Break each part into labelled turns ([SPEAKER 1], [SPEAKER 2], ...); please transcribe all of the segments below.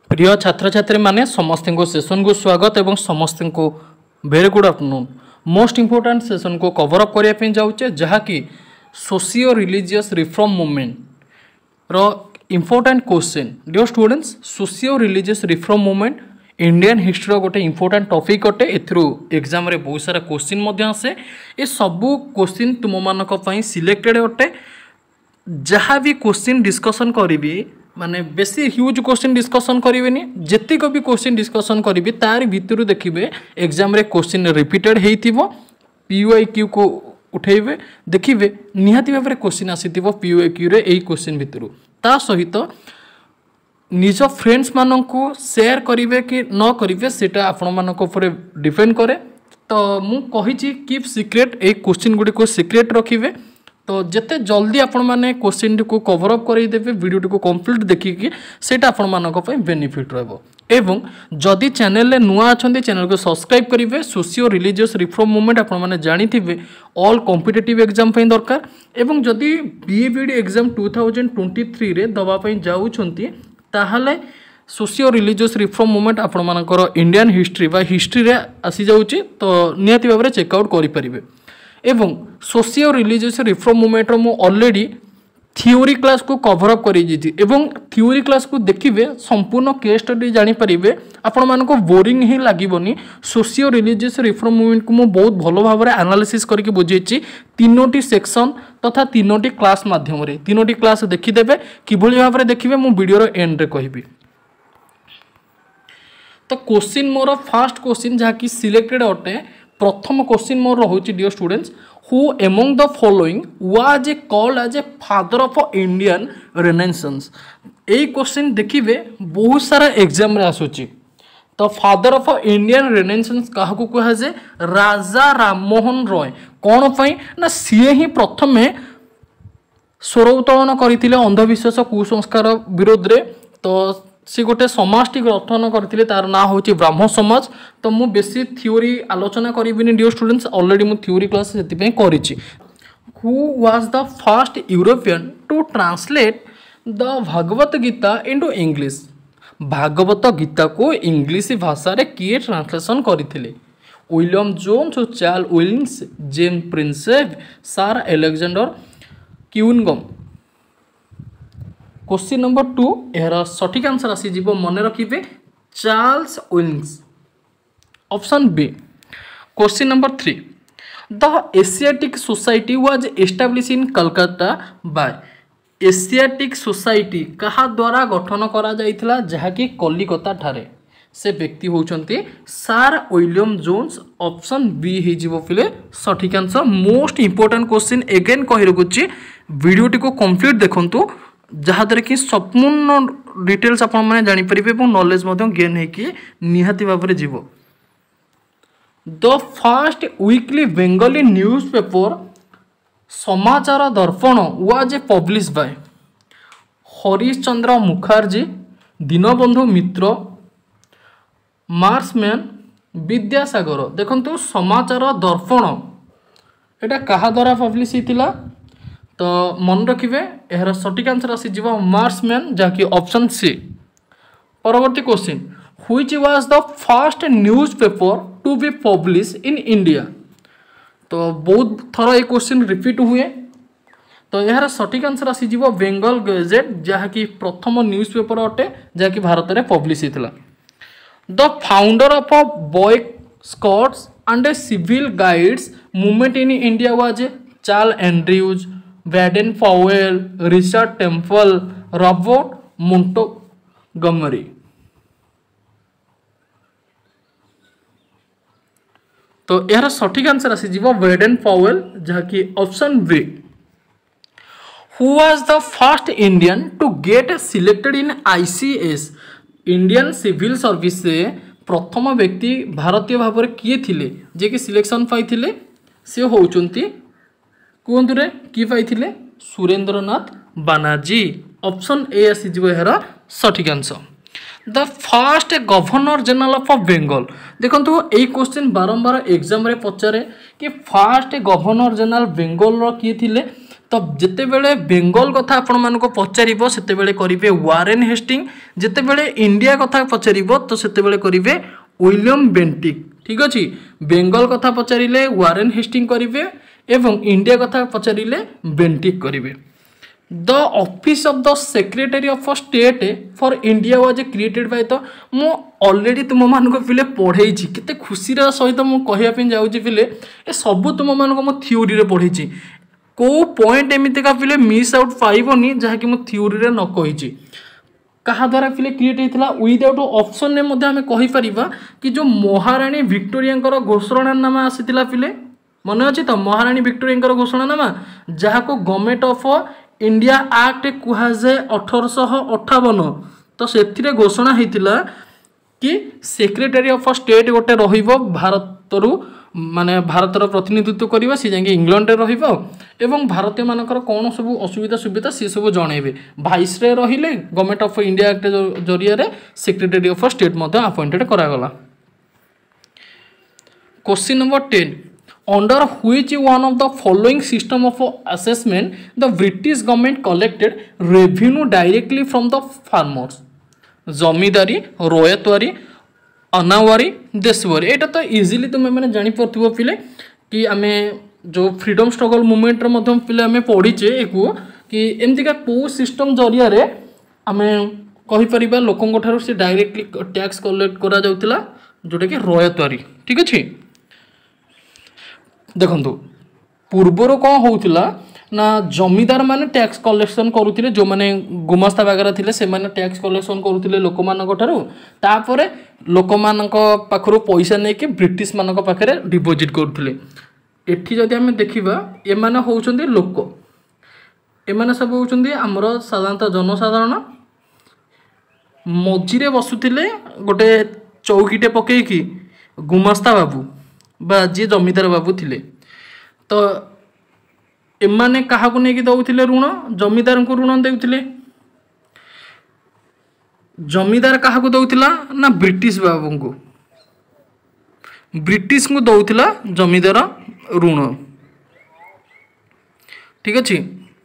[SPEAKER 1] प्रिय छात्र छात्री माने समस्त को सेशन को स्वागत एवं समस्त को very good afternoon. Most important session को कवर अप करने जाऊे जहाँकि सोशियो रिलीजियस रिफॉर्म मूवमेंट रो important question. Dear students, socio religious reform movement Indian history गोटे इंपोर्टेंट टॉपिक अटे। एग्जाम रे बहुत सारा क्वेश्चन आसे। ये सबू क्वेश्चन तुम मानी सिलेक्टेड अटे। जहाँ भी क्वेश्चन डिस्कसन करी माने बेसी ह्यूज क्वेश्चन डिस्कसन करेंगे, जितक भी क्वेश्चन डिस्कसन करी तार भितर देखिए एग्जाम रे क्वेश्चन रिपीटेड हो PYQ को उठेबे देखिए निहाती भाव में क्वेश्चन आसी PYQ रे यही क्वेश्चन भितर। ता सहित निज फ्रेंड्स मानक शेयर करेंगे कि न करेंगे सेटा आपण मानक ऊपर डिपेंड करे। तो मु कही कीप सिक्रेट ए क्वेश्चन गुडी को सिक्रेट रखिए। तो जिते जल्दी आपण मैंने क्वेश्चन को कवर अप करदेवे वीडियो को कंप्लीट देखिए सेटा आपण मानक बेनिफिट रहिबो। एवं जदि चैनल रे नुआ अछंती चैनल को सब्सक्राइब करेंगे। सोशियो रिलीजियस रिफॉर्म मूवमेंट आपण माने जानिथिबे ऑल कॉम्पिटिटिव एग्जाम पई दरकार। एवं जदि BA/BD एग्जाम 2023 रे दबा पई जाउछंती ताहाले सोशियो रिलीजियस रिफॉर्म मूवमेंट आपण मानकर इंडियन हिस्ट्री बा हिस्ट्री रे आसी जाउची। तो निहाती भाव में चेकआउट करि परिबे। एवं सोशियो रिलीजियस रिफॉर्म मूवमेंट रो मु ऑलरेडी थ्योरी क्लास को कवर अप करी जी एवं थ्योरी क्लास को देखिए संपूर्ण केस स्टडी जानि परिबे। आपण मानको बोरिंग ही लागबोनी। सोशियो रिलीजियस रिफॉर्म मूवमेंट को मु बहुत भलो भाव में एनालिसिस करके बुझेछि तीनोटी सेक्शन तथा तीनोटी क्लास माध्यम रे। तीनोटी क्लास देखिदेबे किभली भाव में देखिए मु वीडियो रो एंड रे कहबी। तो क्वेश्चन मोर फर्स्ट क्वेश्चन जहाँ कि सिलेक्टेड अटे। प्रथम क्वेश्चन मोर रोचे dear students, who among the following was called as a father of Indian renaissance. यही क्वेश्चन देखिए बहुत सारा एग्जाम रे आसुची। तो फादर ऑफ इंडियन रेनेसांस क्या कह जाए? राजा राममोहन रॉय। कौन पाई ना सीए ही प्रथम स्वर उत्तोलन करते अंधविश्वास कुसंस्कार विरोध रे। तो सी गोटे समाज गठन करते तार ना हूँ ब्राह्म समाज। तो मु बेसी थ्योरी आलोचना करी डियर स्टूडेंट्स, ऑलरेडी मु थ्योरी क्लास से करी। Who was the first European to translate the Bhagavad Gita into English. Bhagavad Gita को इंग्लिश भाषा रे किए ट्रांसलेशन करथिले? William Jones, Charles Williams, James Prinsep, sir Alexander Cunningham. Question number 2 यार सठिक आंसर आसीज मन रखिए Charles Williams, option B. Question number 3 the Asiatic Society was establish in Calcutta by. Asiatic Society कहा द्वारा गठन करा जाइथिला जहाँकि कलिकता ठारे? से व्यक्ति होउचंती sir William Jones, option B हो फिले सठिक answer. Most important question again कहि रखुची वीडियोटी को कंप्लीट देखंतु जहाँद्वारा कि संपूर्ण डिटेल्स आपण माने जानि परिबे और नॉलेज गेन होकि निहाती भाव में जीव। The first weekly Bengali news paper Samachar Darpan was publish by. Harish Chandra Mukherjee, Dinabandhu Mitra, Marshman, Vidyasagar. देखंतु समाचार दर्पण एटा कहा द्वारा पब्लिश होता? तो मन रखिए यार सठिक आंसर आसीज मार्समैन जहाँकि ऑप्शन सी। परवर्ती question, which was the first news paper to be publish in India. तो बहुत थर ये क्वेश्चन रिपीट हुए। तो यार सठिक आंसर आसीज बेंगल गजेट जहाँकि प्रथम न्यूज पेपर अटे जहाँकि भारत में पब्लिश होता। The founder of boy scouts and civil guides movement in India was Charles Andrews, Baden Powell, Richard Temple, Robert Montgomery. तो यार सठिक आंसर आसीज बैडेन पावेल जहाँकि option B. Who was the first Indian to get selected in ICS। Indian civil service से प्रथम व्यक्ति भारतीय भाव में किए थिले जे कि सिलेक्शन पाई? से होउचंती कहतु रे कि पाई? सुरेंद्रनाथ बानार्जी, ऑप्शन ए आसीज यार सठिक answer. The first governor general of Bengal. देखो यही क्वेश्चन बारंबार एग्जाम रे पचारे कि फर्स्ट गवर्नर जनरल बेंगल किए थिले? तो जितेबले बेंगल कथा आपण मानक पचारिबो सेतेबेले करिवे वारेन हेस्टिंग, जितेबले इंडिया कथा पचारिबो तो सेतेबेले करिवे विलियम बेंटिक। ठीक अछि, बेंगल कथा पचारिले वारेन हेस्टिंग करिवे एवं इंडिया कथा पचारिले बेंटिक करिवे। The office of the secretary of state for India was created by the मु ऑलरेडी तुम मानक पिले पढ़े केते खुशी सहित मु कहया पे जाउची पिले ए सब तुम मानक मो थ्योरी रे पढ़े को पॉइंट एमती का पिले मिस आउट पाइबनी जहाँकि मु थ्योरी रे न कही कहा द्वारा पिले क्रिएट होता विदाउट ऑप्शन ने मध्य आमे कहि परिबा कि जो महारानी विक्टोरिया घोषणानामा आसीतिला पिले मन अच्छी तो महारानी विक्टोरिया घोषणानामा जहाँ को गवर्नमेंट ऑफ इंडिया एक्ट कहुए 1858 तो से घोषणा होता कि सेक्रेटरी ऑफ स्टेट गोटे रहिबो भारतरू माने भारतर प्रतिनिधित्व करवा सी जाए इंग्लैंड रहिबो एवं भारतीय मानकर कौन सब असुविधा सुविधा सी सब जनइबे। भाइस रे रहिले गवर्नमेंट ऑफ इंडिया एक्ट जरिया रे सेक्रेटरी ऑफ स्टेट मध्य अपॉइंटेड करागला। Question number 10 under which one of the following system of assessment the British government collected revenue directly from the farmers. Zamindari, ryotwari, anavari, deshwari. एटा तो इजिली तुम मैंने जानी पार्थिबो पिले कि आमे जो फ्रीडम स्ट्रगल मूवमेंट रे मध्यम पिले आमे पढ़ीचे एको कि एमतिका को सिस्टम जरिया रे आमे कहि परिबा लोकंग ठारो से डायरेक्टली टैक्स कलेक्ट करा जाउतिला जोटा कि रोयतवारी। ठीक अछि, देखंतु पूर्वर कौन होउतिला ना जमीदार माने टैक्स कलेक्शन करुथिले जो माने गुमास्ता वगैरह थिले से माने टैक्स कलेक्शन करुथिले लोक मानक ठारू तापरे लोक मानक पाखरु पैसा नै कि ब्रिटिश मानक पाखरे डिपॉजिट करुथिले। एठी जदि हमें देखिबा ए माने होउचंदी लोक ए माने सब होउचंदी हमरो साधारणतः जनसाधारण मझिरे बसुथिले गोटे चौकीटे पकेकी गुमास्ता बाबू बा जे जमीदार बाबू थिले तो एमाने कहा को लेकिन दौले ऋण जमीदार को ऋण देउथिले। जमीदार कहा को दौला ना ब्रिटिश बाबू को, ब्रिटिश को दौला जमीदार ऋण। ठीक अच्छे,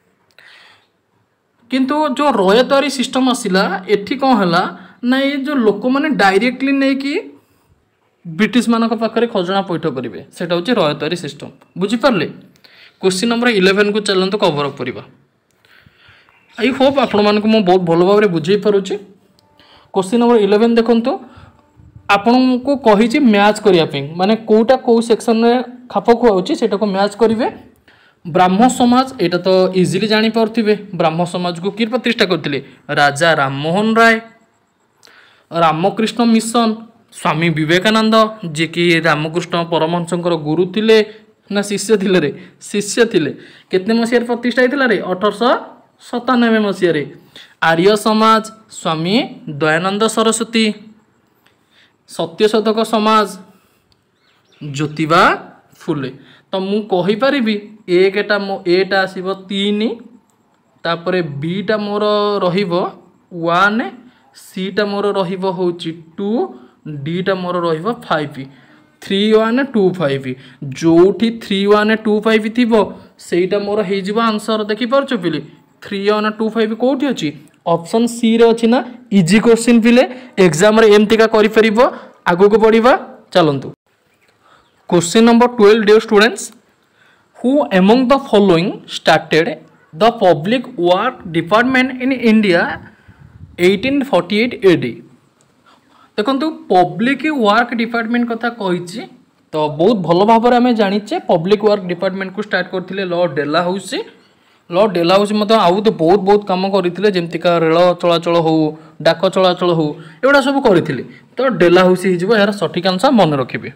[SPEAKER 1] किंतु जो रोयतवारी सिस्टम आसिला एठी कौन है ना ये जो लोक मैंने डायरेक्टली नहीं कि ब्रिटिश मानक पाखरे खजना पैठ करेंगे सेटा होची रोयतवारी सिस्टम। बुझीपारे। क्वेश्चन नंबर 11 को चलते कवर अप करवा। आई होप आपण मानक मु बहुत भल भाव बुझे पारुची। क्वेश्चन नंबर 11 देखंतु आपण को कही मैच करने माने कोटा को सेक्शन रे खाप खुआउची सेटा को मैच करेंगे। ब्राह्मण समाज एटा तो इजिली जानी पारथिबे। ब्राह्मण समाज को किर प्रतिष्ठा करथिले राजा राममोहन राय। रामकृष्ण मिशन स्वामी विवेकानंद जे कि रामकृष्ण परमहंसंकर गुरु थिले ना शिष्य थिले रे, शिष्य थिले। केतने मसीह प्रतिष्ठा होता रे 1897 मसीह रे। आर्य समाज स्वामी दयानंद सरस्वती। सत्यशोधक समाज ज्योतिबा फुले। तो मु कहि परिबी एटा एटा आसीबो 3 तापरे बीटा मोर रहिबो 1 सीटा मोर रहिबो होची 2 डीटा मोर रहिबो 5 3125 जोठी 3125 थिबो सेटा मोर हे जिवो आंसर देखि परछो पिले 3125 कोठी अछि ऑप्शन सी रे अछि ना। इजी क्वेश्चन पिले एग्जाम रे एमती का करि परिबो। आगो को पढिबा चलंतु। Question number 12 dear students who among the following started the public work department in India 1848 AD. देखो पब्लिक वर्क डिपार्टमेंट कथा कही तो बहुत भल भाव में आम जाचे पब्लिक वर्क डिपार्टमेंट को स्टार्ट करते लॉर्ड डेलहाउसी। लॉर्ड डेलहाउसी आउ तो बहुत बहुत कम करते जमतीका रेल चलाचल हो डाक चलाचल हो एगुड़ा सब करते तो डेलहाउसी यार सठिक आंसर मन रखिए।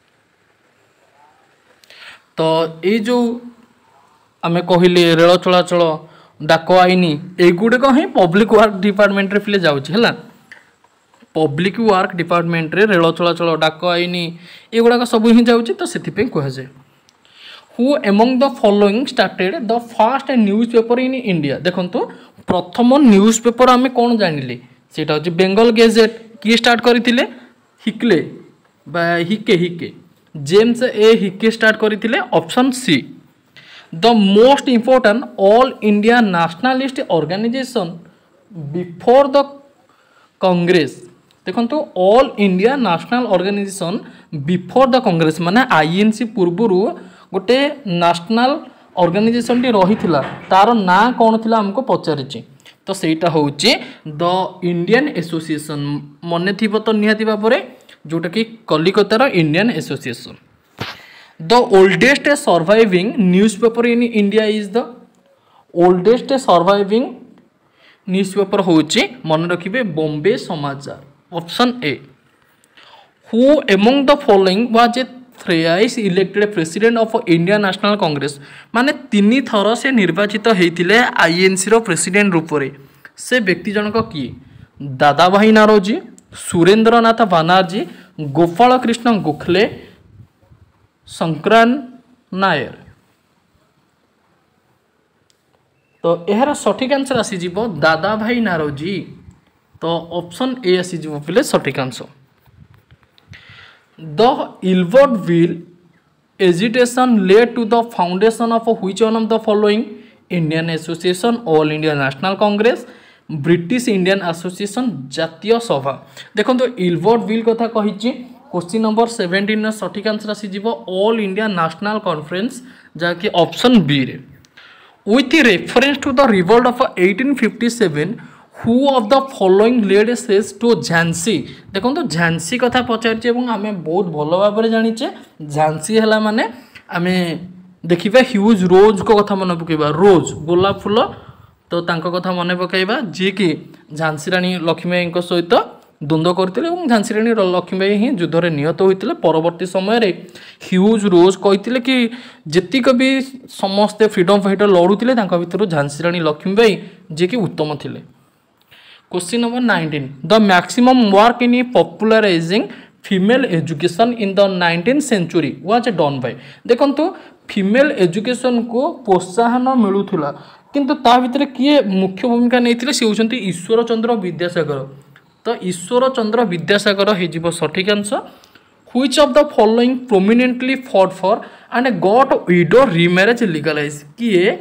[SPEAKER 1] तो ये जो आम कहले रेल चलाचल डाक आईन युड़क ही पब्लिक वर्क डिपार्टमेंट रे जाऊँगा। पब्लिक वर्क डिपार्टमेंट रे रेल चलाचल डाक आईन एगुड़ाक सब ही जाऊँगी तो से कहुए। Who among the following started the first news paper in India. देखो प्रथम न्यूज पेपर आम कौन जानिले सेटा हूँ बेंगल गेजेट। किए स्टार्ट करते हिकले हिके हिके जेम्स ए हिके स्टार्ट करते option C. The most important all India nationalist organisation before the Congress. देखो all India national organisation before the Congress माने आईएनसी पूर्वर गोटे नेशनल ऑर्गेनाइजेशन टी रही तार ना कौन थिला हमको पचारि तो सेटा होची द इंडियन एसोसिएशन मन थी तो निहाती भाव में जोटा कि कलिकतार Indian association. The oldest surviving newspaper in India is the oldest surviving newspaper होची मन रखिबे Bombay Samachar option A. Who among the following was a thrice elected president of India national Congress माने 3 थर से निर्वाचित होते आईएनसी रो प्रेसिडेंट रूप में से व्यक्ति जनक किए दादा भाई नारोजी सुरेंद्र नाथ बनर्जी गोपाल कृष्ण गोखले संक्रांत नायर। तो यार सठिक आंसर आसीज दादा भाई नारोजी तो ऑप्शन ए आसीज पे सठिक answer. The Ilbert bill agitation led to the foundation of which one of the following Indian association all India national Congress British Indian association जातीय सभा। देखो तो इलवर्ट विल कथा कही क्वेश्चन नंबर 17 सठिक आंसर आसीज ऑल इंडिया नेशनल कॉन्फ्रेंस जहाँकि option B रे। With reference to the revolt of 1857 who of the following led sages to Jhansi. देखो तो झांसी कथा पचार आम बहुत भल भाव में जानीचे झांसी है माने आम देखा ह्यूज रोज को कथा मन पकईवा रोज गोलाप फूल तो तांको कथा मन पकईवा जी कि झांसी रानी लक्ष्मीबाई सहित द्वंद्व करते झांसी रानी लक्ष्मीबाई ही युद्ध में निहत होते परवर्ती समय ह्यूज रोज कहते कि जीक भी समस्ते फ्रीडम फाइटर लड़ुते भर झांसी रानी लक्ष्मीबाई जी कि उत्तम थिले। Question number 19 the maximum work in popularising female education in the 19th century was done by. देखो फीमेल एजुकेशन को प्रोत्साहन मिलूला किंतु ता भितर किए मुख्य भूमिका नहीं सी होती ईश्वर चंद्र विद्यासागर। तो ईश्वर चंद्र विद्यासागर हो सठिक answer. Which of the following prominently fought for and got widow remarriage legalise किए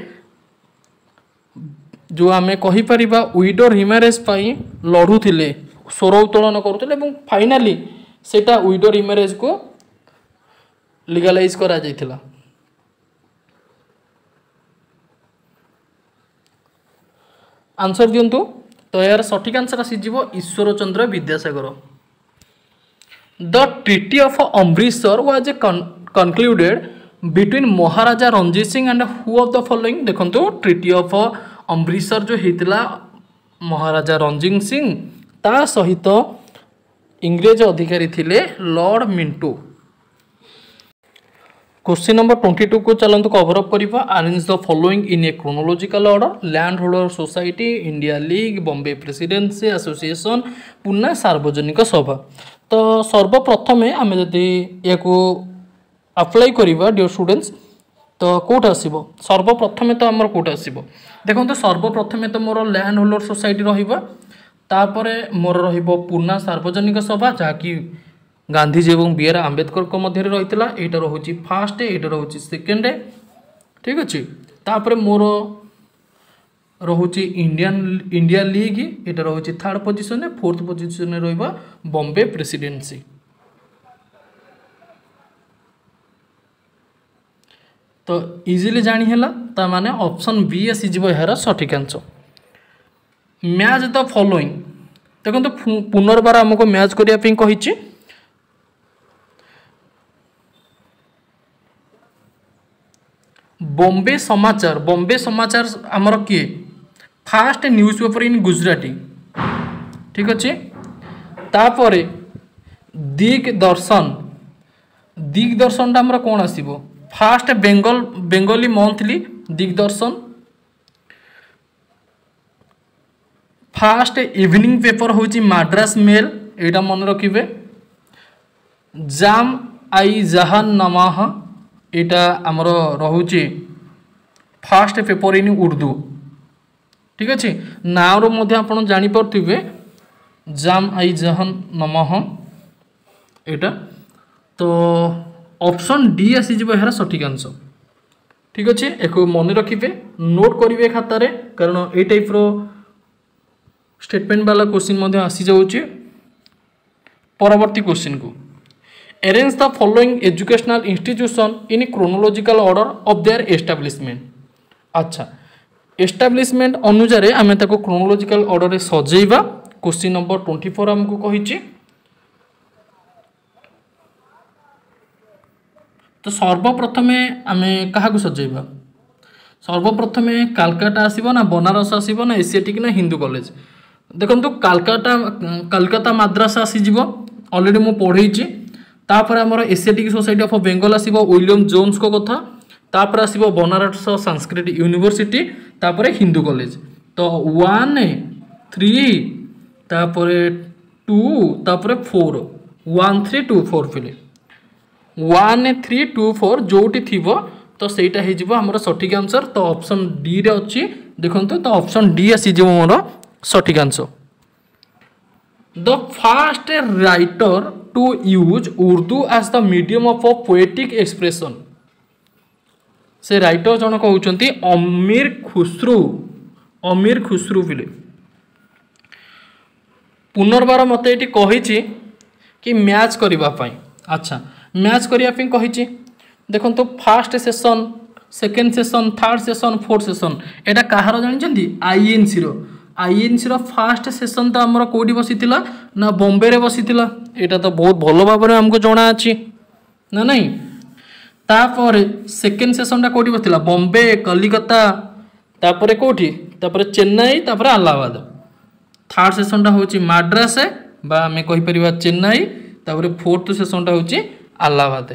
[SPEAKER 1] जो आम कहीपर विडो रिमैरेज लड़ुले स्वर उत्तोलन करुले फाइनाली सेटा विडो रिमैरेज को लीगलाइज करा जायथिला। आंसर दिंतु तो यार सठिक आंसर आसीज Ishwar Chandra Vidyasagar. The treaty of Amritsar was concluded between Maharaja Ranjit Singh and who of the following. देखो ट्रिटी ऑफ अमृतसर जो होता महाराजा रणजीत सिंह ता सहित इंग्रेज अधिकारी थिले लॉर्ड मिंटो। क्वेश्चन नंबर 22 को चलते कवर अप करवा arrange the following in a chronological order land holder society India league Bombay presidency association Poona Sarvajanik Sabha. तो सर्वप्रथम आम जदि या अप्लाई करवा डियर स्टूडेंट्स तो कौट आसो सर्वप्रथम तो आमर कौट आसो देखो तो सर्वप्रथम तो मोर लैंड होल्डर सोसाइटी रहीपर मोर रूना सार्वजनिक सभा जहाँकि गांधीजी और बी आर आंबेडकर मध्य रही है रोचे फास्ट यहाँ रोचे सेकेंड ठीक अच्छे तापर मोर रोचे इंडिया लीग यहाँ रोचे थर्ड पोजिशन फोर्थ पोजिशन रहा बॉम्बे प्रेसिडेंसी। तो इजिली जानीला माने ऑप्शन बी आसीज यार सठिक आंसर। मैच द फॉलोइंग देखो तो पुनर्बार आमको मैच करने कही बॉम्बे समाचार आमर किए फास्ट न्यूज़पेपर इन गुजराती ठीक अच्छे तापर दिग्दर्शन आमर कौन आसीबो first Bengali monthly Digdarshan first evening paper होची मद्रास मेल एटा मन रखिबे जाम आई जहान नमाह एटा आमर रहुची फास्ट पेपर इन उर्दू ठीक अच्छे नाम रो आपण जानी पारथिबे जाम आई जहान नमाह एटा तो ऑप्शन डी आसीज यार सठिक आंसर ठीक अच्छे एक मन रखिए नोट करेंगे खातार कारण ये टाइप रो स्टेटमेंट वाला क्वेश्चन आसी जाऊँचे। परवर्ती क्वेश्चन को arrange the following educational institution in chronological order of their establishment. अच्छा एस्टाब्लिशमेंट अनुसार आम क्रोनोलॉजिकल ऑर्डर रे सजेइबा। क्वेश्चन नंबर 24 हमको कहिछि तो सर्वप्रथमे आम क्या सजेइबा सर्वप्रथम कालकाटा आसीबो ना बनारस आसीबो ना एशियाटिक ना हिंदू कॉलेज। देखो कलकत्ता मद्रास आसीजिवो ऑलरेडी मु पढ़ेछि। तापर आमर एशियाटिक सोसाइटी ऑफ बेंगल आसीबो विलियम जोन्स को कथा। तापर आसीबो बनारस संस्कृत यूनिवर्सिटी तापर हिंदू कॉलेज। तो 1 3 तापर 2 तापर 4 1 3 2 4 फिले 1 3 2 4 जोटी थिबो तो सेटा हे जिवो हमर सठिक आंसर। तो ऑप्शन डी रे अछि देखंतु तो ऑप्शन डी आसी जिवो मोर सठिक answer. The first writer to use Urdu as the medium of poetic expression. से राइटर जन कहउचंती अमीर खुसरू बिले। पुनर्बार मते एटी कहिछि कि मैच करिबा पई। अच्छा मैच करिया पई कहिछि देखो तो first session second session third session fourth session एटा कहार जानिछंती आईएनसी रो फास्ट सेशन तो हमर कोडी बसितिला ना बॉम्बे रे बसितिला। एटा तो बहुत भलो भाबरे हमको जणा अछि ना नहीं। तापर सेकेंड सेशन टा कोडी बसितिला बॉम्बे कलिकता तापर कोठी तापर चेन्नई तापर इलाहाबाद। थर्ड सेशन टा होची मद्रास बा हमें कहि परिबा चेन्नई तापर फोर्थ सेशन टा होची इलाहाबाद।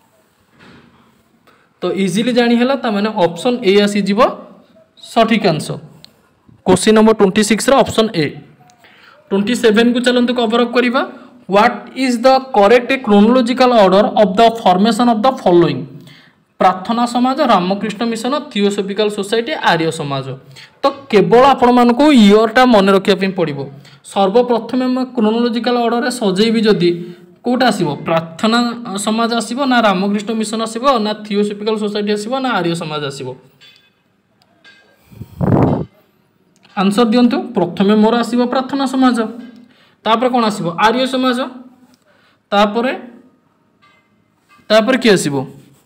[SPEAKER 1] तो इजीली जानी हला ता माने ऑप्शन ए आसी जीवो सठिक आंसर। क्वेश्चन नंबर 26 रा ऑप्शन ए। 27 को चलंतु कवर अप करिबा। What is the correct chronological order of the formation of the following. Prarthana Samaj Ramakrishna mission theosophical society Arya Samaj. तो केवल आपण मानको ईयर टा मन रखिया पे पड़िबो। सर्वप्रथम हम क्रोनोलॉजिकल ऑर्डर रे सजेइबी जदी कोटा आसीबो प्रार्थना समाज आसीबो ना रामकृष्ण मिशन आसीबो ना थियोसॉफिकल सोसाइटी आसीबो ना आर्य समाज आसीबो। आंसर दियंतु। प्रथमे मोर आसीबो प्रार्थना समाज तापर कोन आसीबो आर्य समाज तापर कि आसीबो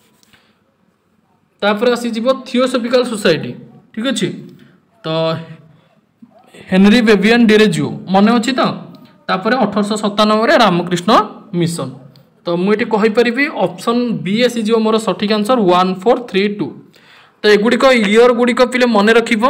[SPEAKER 1] तापर आसी जीवो थियोसॉफिकल सोसाइटी। ठीक अछि तो हेनरी बेबियन डेरेजियो मने अछि तो तापर 1897 रे रामकृष्ण मिशन। तो मुझे कहि परिबी ऑप्शन बी आसी जीवो मोर सठिक आंसर 1 4 3 2। तो एगुड़िक इयर गुड़िक पिले मन रखिबो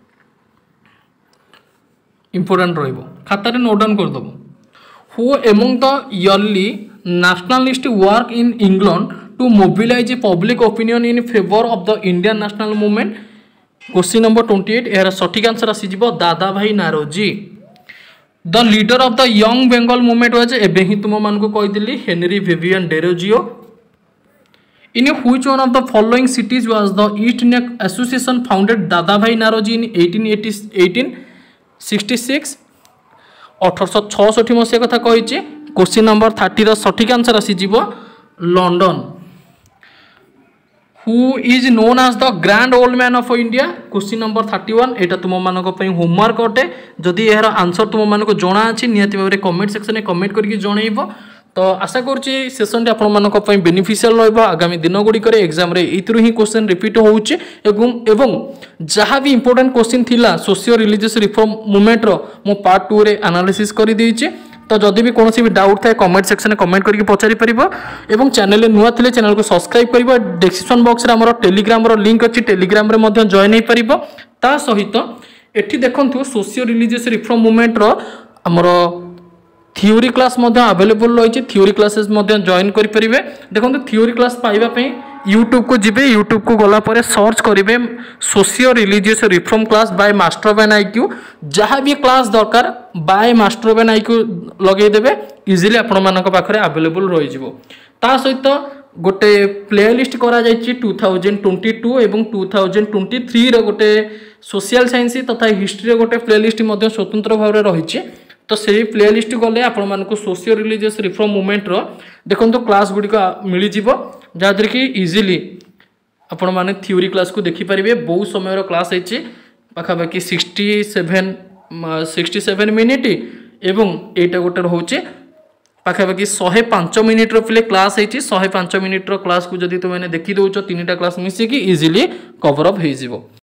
[SPEAKER 1] इंपोर्टेंट रहिबो खातारे नोट डाउन कर दबो। Who among the early nationalist work in England to mobilise public opinion in favour of the Indian national movement. Question number 28 यार सठिक आंसर आसी जीवो Dadabhai Naoroji. The leader of the young Bengal movement was एबे ही तुम मान को कहिदिली Henry Vivian Derozio. In which one of the following cities was the East India association founded Dadabhai Naoroji इन 1866 1866 मसीहा कथा कहिछि। क्वेश्चन नंबर 30 रो सठिक आंसर आसी जीवो London. Who is known as the grand old man of India. Question number 31 एटा तुम मानक पई homework अटे। जदि एहर आंसर तुम मानक जणा अछि नियति भाबरे कमेंट सेक्शन में कमेंट करके जणैबो। तो आशा करछि सेशन टे आपण मानक पई बेनिफिशियल रहबो। आगामी दिन गुडी करे एग्जाम रे इतरु ही क्वेश्चन रिपीट होउछि एवं जहाँ भी इंपोर्टेंट क्वेश्चन थिला सोशियो रिलीजियस रिफॉर्म मूवमेंट रो मो पार्ट 2 रे एनालिसिस करि देइछि। तो जदि भी कौन भी डाउट थाए कमेंट सेक्शन में कमेंट करके पचारि परिबो एवं चैनल नुआ थिले चैनल को सब्सक्राइब करिबो। डिस्क्रिप्शन बॉक्स रे हमर टेलीग्राम रो लिंक अछि टेलीग्राम रे मध्य जॉइन हे परिबो। ता सहित एठी देखंतु सोशियो रिलीजियस रिफॉर्म मूवमेंट रो हमर थ्योरी क्लास मध्य अवेलेबल रही। थ्योरी क्लासेस मध्य जॉइन करि परिबे। देखंतु थ्योरी क्लास पाइबा पई यूट्यूब को जिबे यूट्यूब को गला पर सर्च करेंगे socio religious reform class by master ben IQ. जहाँ भी क्लास दरकार बाय मास्टर बेन आईक्यू लगेदेवे इजिली आपण मानक पाखरे अवेलेबल रही जिवो। ता सहित गोटे प्लेलिस्ट करा जायछि 2022 एवं 2023 रे गोटे सोशल साइंस तथा हिस्ट्री रे गोटे प्लेलिस्ट मध्य स्वतंत्र भाव रे रहिछि। तो से प्लेलिस्ट गले आपण मानक सोशियो रिलीजियस रिफॉर्म मूवमेंट रो देखंतु क्लास गुडी का मिली जिवो जहाँद्वारा कि इजिली आपण माने थ्योरी क्लास को देखि परिबे बहुत समय क्लास है पाखापाखि 67 मिनिट एवं एटा गोटे रोचे पाखापाखि 105 मिनिट पिले क्लास है 105 मिनिट क्लास को जदि तुम देखी दौच 3टा क्लास मिसिकी इजिली कवर अप हो